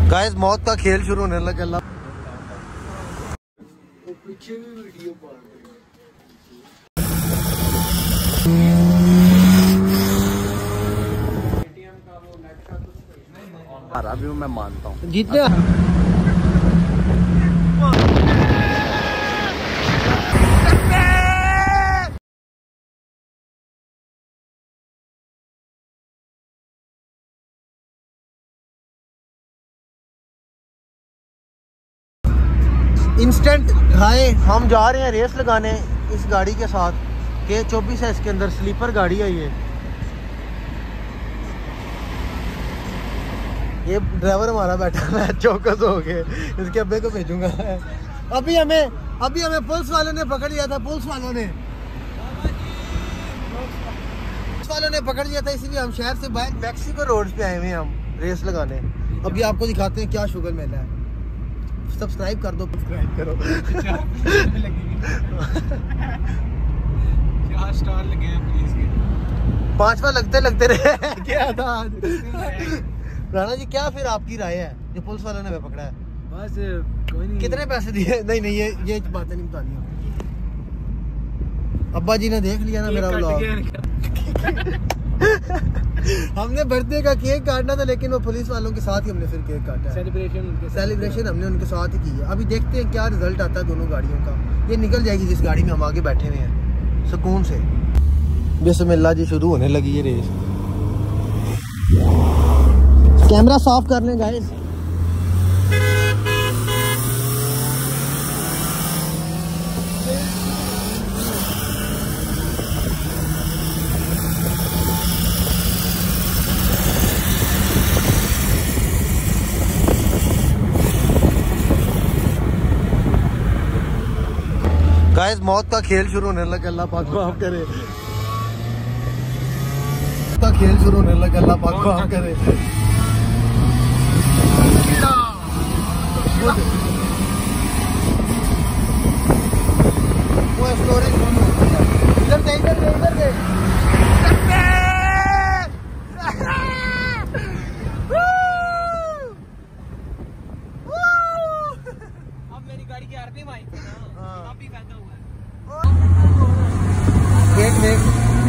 Guys मौत का खेल शुरू होने लगा। अल्लाह पीछे भी वीडियो अभी मैं मानता हूँ जीतने इंस्टेंट हाय हम जा रहे हैं रेस लगाने इस गाड़ी के साथ K24 है, इसके अंदर स्लीपर गाड़ी है। ये ड्राइवर हमारा बैठा है, चौकस हो गए, इसके अब्बे को भेजूंगा। अभी हमें पुलिस वालों ने पकड़ लिया था, पुलिस वालों ने पकड़ लिया था, इसलिए हम शहर से बाहर मैक्सिको रोड पे आए हुए हैं हम रेस लगाने। अभी आपको दिखाते हैं क्या शुगर मेला है। सब्सक्राइब कर दो, सब्सक्राइब करो। 4 स्टार लगे हैं पुलिस के, 5वां लगते रहे। क्या था आज राणा जी, क्या फिर आपकी राय है जो पुलिस वालों ने हमें पकड़ा है? बस कोई नहीं। कितने पैसे दिए? नहीं ये बातें नहीं बतानी। अब्बा जी ने देख लिया ना मेरा व्लॉग। हमने बर्थडे का केक काटना था, लेकिन वो पुलिस वालों के साथ ही हमने फिर केक काटा है। सेलिब्रेशन हमने उनके साथ ही की है। अभी देखते हैं क्या रिजल्ट आता है दोनों गाड़ियों का। ये निकल जाएगी जिस गाड़ी में हम आगे बैठे हुए हैं सुकून से। बिस्मिल्लाह जी, शुरू होने लगी ये रेस। कैमरा साफ कर लें गाइस। गाइस मौत का खेल शुरू होने लगा। अल्लाह पाक माफ करे। का खेल शुरू होने लगा। अल्लाह पाक माफ करे। वो स्टोरी इधर दे। अब मेरी गाड़ी की आरपीएम आई थी ना, अब भी फायदा हुआ है। देख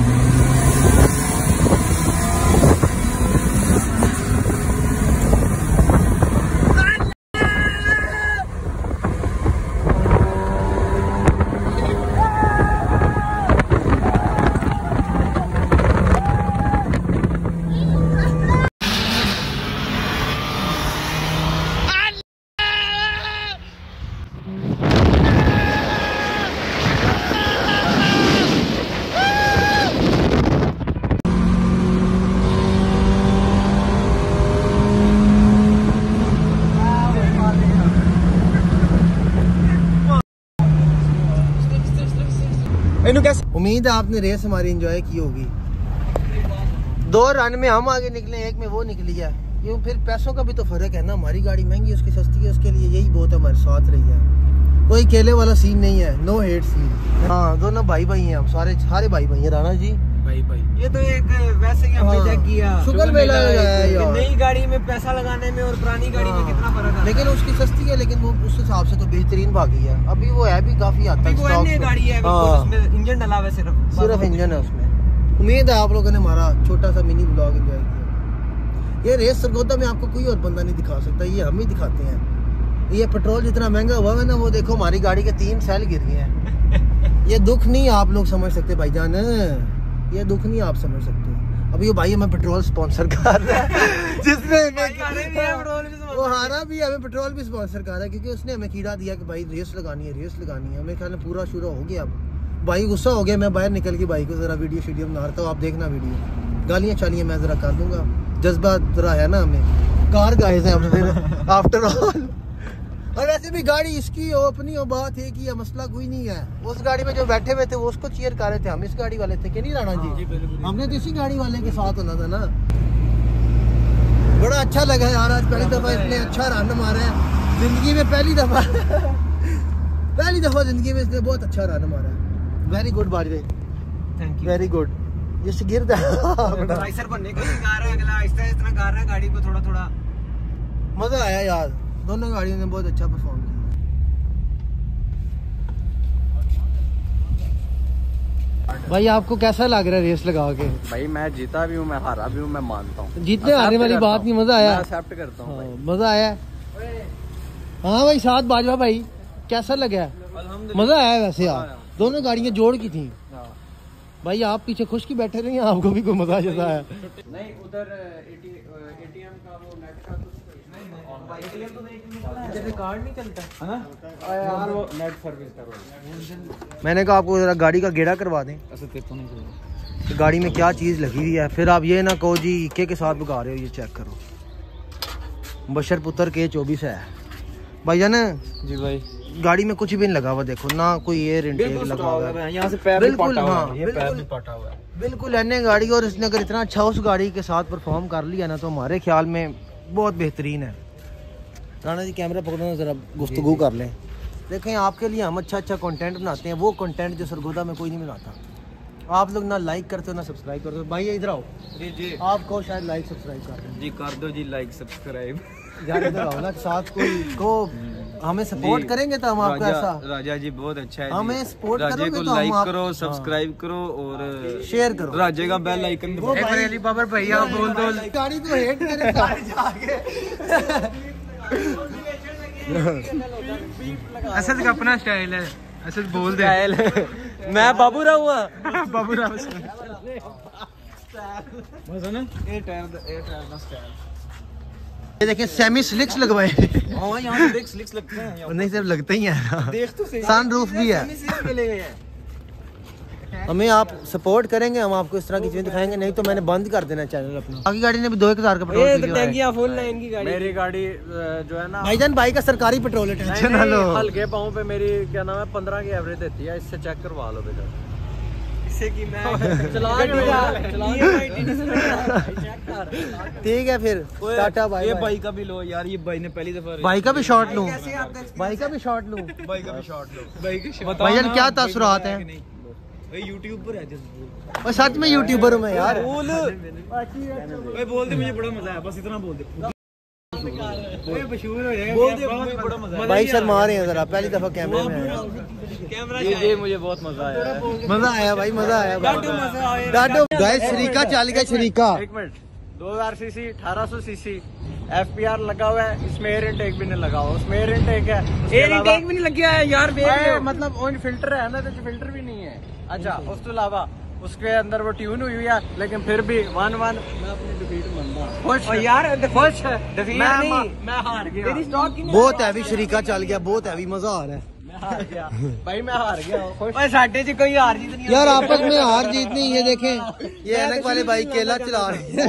उम्मीद है आपने रेस हमारी एंजॉय की होगी। 2 रन में हम आगे निकले, 1 में वो निकली है। यूँ फिर पैसों का भी तो फर्क है ना। हमारी गाड़ी महंगी, उसकी सस्ती है, उसके लिए यही बहुत हमारे साथ रही है। कोई केले वाला सीन नहीं है, नो हेट सीन। हाँ, दोनों भाई हैं हम, सारे भाई हैं। राणा जी भाई ये तो एक वैसे ही हमने चेक किया, शुगर मेला है। नई गाड़ी में पैसा लगाने में और पुरानी गाड़ी में कितना फर्क है। लेकिन उसकी सस्ती है, लेकिन वो उस हिसाब से तो बेहतरीन भागी है। अभी वो है भी काफी हद तक गाड़ी है, उसमें इंजन डला हुआ है, सिर्फ इंजन है उसमें। उम्मीद है आप लोगों ने हमारा छोटा सा मिनी ब्लॉग एंजॉय किया। ये रेस सरगोदा में आपको कोई और बंदा नहीं दिखा सकता, ये हम ही दिखाते हैं। ये पेट्रोल जितना महंगा हुआ है ना, वो देखो हमारी गाड़ी के 3 सेल गिर गए हैं। ये दुख नहीं आप लोग समझ सकते भाईजान, ये दुख नहीं आप समझ सकते। अभी ये भाई हमें पेट्रोल स्पॉन्सर कर रहा है, जिसने वो हारा भी हमें पेट्रोल भी स्पॉन्सर कर रहा है, क्योंकि उसने हमें कीड़ा दिया कि भाई रेस लगानी है। हमें ख्याल में पूरा शुरू हो गया। अब भाई गुस्सा हो गया, मैं बाहर निकल के भाई को जरा वीडियो बना रहा था। आप देखना वीडियो, गालियाँ चालियाँ मैं जरा कर दूंगा। जज्बा जरा है ना हमें, कार गाइस हैं हम फिर आफ्टर ऑल। और वैसे भी गाड़ी इसकी हो, अपनी हो, बात है कि मसला कोई नहीं है। उस गाड़ी में जो बैठे हुए थे वो उसको चीयर कर रहे थे, हम इस गाड़ी वाले थे कि नहीं राणा जी? हमने तो इसी गाड़ी वाले के साथ होना था ना। बड़ा अच्छा लगा यार, आज पहली दफा इतने अच्छा रन मारा है जिंदगी में। पहली दफा जिंदगी में इसने बहुत अच्छा रन मारा है। वेरी गुड बाजवे, थैंक यू, वेरी गुड। ये शिगिर्द है, राइसर बनने को गा रहा है अगला, आहिस्ता आहिस्ता गा रहा है गाड़ी को, थोड़ा थोड़ा मजा आया यार, दोनों गाड़ियों ने बहुत अच्छा परफॉर्म किया। भाई आपको कैसा लग रहा है रेस लगा के? भाई मैं जीता भी हूँ, मैं हारा भी हूँ, मैं मानता हूँ। जीतने हारने वाली बात नहीं, मजा आया, एक्सेप्ट करता हूँ। मजा आया। हाँ भाई साथ बाजवा भाई कैसा लगा? मजा आया वैसे यार, दोनों गाड़ियाँ जोड़ की थी। भाई आप पीछे खुश की बैठे रहे, आपको भी कोई मजा जैसा आया? नहीं उधर एटीएम का वो नेट का कार्ड नहीं चलता यार, वो नेट सर्विस करो। मैंने कहा आपको जरा गाड़ी का गेड़ा करवा दें, तो गाड़ी में क्या चीज़ लगी हुई है, फिर आप ये ना कहो जी इक्के के साथ भगा रहे हो। ये चेक करो, बशर पुत्र के 24 है भाईजान जी। भाई गाड़ी में कुछ भी नहीं लगा हुआ, देखो ना कोई एयर इनटेक लगा हुआ है, यहाँ से पैर भी पटा हुआ है, ये पैर भी पटा हुआ है, बिल्कुल एने गाड़ी। और इसने अगर इतना अच्छा उस गाड़ी के साथ परफॉर्म कर लिया ना, तो हमारे ख्याल में बहुत बेहतरीन है। राणा जी कैमरा पकड़ो, जरा गुफ्तगू कर लें। देखें आपके लिए हम अच्छा कंटेंट बनाते हैं, वो कंटेंट जो सरगोदा में कोई नहीं बनाता। आप लोग ना लाइक करते हो ना सब्सक्राइब करते हो। भाई इधर आओ जी जी, आपको शायद लाइक सब्सक्राइब कर दें जी, कर दो जी लाइक सब्सक्राइब। यार इधर आओ ना, साथ कोई को हमें सपोर्ट करेंगे तो हम आपको ऐसा। राजा जी बहुत अच्छा है, हमें सपोर्ट राजे करोगे को तो लाइक हम करो, सब्सक्राइब करो और शेयर करो। राजे का बेल आइकन दबाओ। अली बाबर भैया बोल दो, गाड़ी तो हेट करे गाड़ी जाके। असद का अपना स्टाइल है, असद बोल दे। मैं बाबू राव हुआ, बाबू राव ये देखें सेमी स्लिक्स लगवाए। हाँ यहाँ स्लिक्स लगते हैं, नहीं सिर्फ लगते ही हैं, देख तो सही, सन रूफ भी है। हमें आप सपोर्ट करेंगे, हम आपको इस तरह की चीजें दिखाएंगे, नहीं तो मैंने बंद कर देना चैनल अपना। आगे गाड़ी ने भी 2000 का पेट्रोल पी लिया है। फुल है इनकी गाड़ी। मेरी गाड़ी जो है ना भाईजान, भाई का सरकारी पेट्रोल है, टेंशन ना लो। हल्के पाँव पे मेरी क्या नाम है 15 की एवरेज देती है, इससे चेक करवा लो बेटा। इससे की मैं ठीक है फिर टाटा बाय। ये भाई का भी लो यार, ये भाई ने पहली दफा। भाई का भी शॉट लूं, भाई का भी शॉट लूं, भाई का भी शॉट लो, भाई का शॉट। भाईजान क्या तासुरात हैं? भाई यूट्यूब पर है और सच में यूट्यूबर हूँ मैं यार। बोल दे, मुझे बड़ा मजा आया, बस इतना बोल दे। मशहूर हो जाएगा, बोल दे, मुझे बड़ा मजा आया। भाई शर्मा रहे हैं जरा, पहली दफा कैमरे में आए। ये मुझे बहुत मजा आया, मजा आया भाई, मजा आया डाडो। गाइस शरीका चल गया, शरीका। एक मिनट, 2000 सीसी 1800 सीसी FPR लगा हुआ है, इसमें एयर इनटेक भी नहीं लगा हुआ, उसमें एयर इनटेक है, एयर इनटेक भी नहीं लगा है यार, मतलब ऑन फिल्टर है ना, तो फिल्टर भी नहीं है। अच्छा, उसके अलावा उसके अंदर वो ट्यून हुई है, लेकिन फिर भी 1-1 मैं अपनी डिफीट मानता हूं। खुश यार, खुश डिफीट नहीं, मैं हार गया। तेरी स्टॉक की बहुत हैवी शरीका चल गया, बहुत हैवी, मजा आ रहा है। मैं हार गया भाई, मैं हार गया। ओए साडे च कोई हार जीत नहीं यार, आपस में हार जीत नहीं। ये देखें, ये ऐनक वाले भाई केला चला रहे हैं।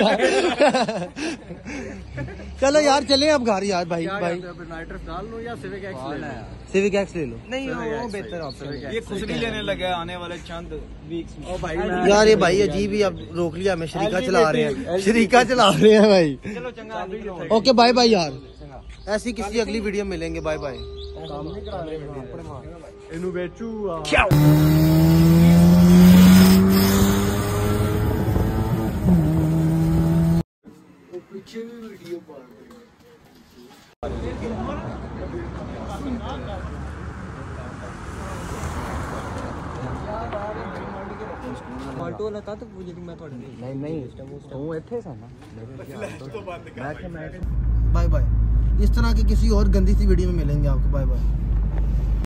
चलो यार चले अब घर यार। भाई नाइट्रस डाल लो या सिविक एक्स ले लो? सिविक एक्स ले लो। नहीं वो बेहतर ऑप्शन है, ये खुशबू लेने लगे आने वाले चंद वीक्स में। ओ भाई यार ये भाई अजीब ही, अब रोक लिया, हमें शरीका चला रहे हैं, शरीका चला रहे हैं भाई। चलो चंगा, ओके बाय बाय यार, ऐसी किसी अगली वीडियो में मिलेंगे। Bye bye. काम नहीं करा रहे इनु बेचू पीछे भी वीडियो पा फाल्टू वाला था तो पूछी थी मैं थोड़ी नहीं तू ਇੱਥੇ सा ना। Bye bye. इस तरह की किसी और गंदी सी वीडियो में मिलेंगे आपको। Bye bye.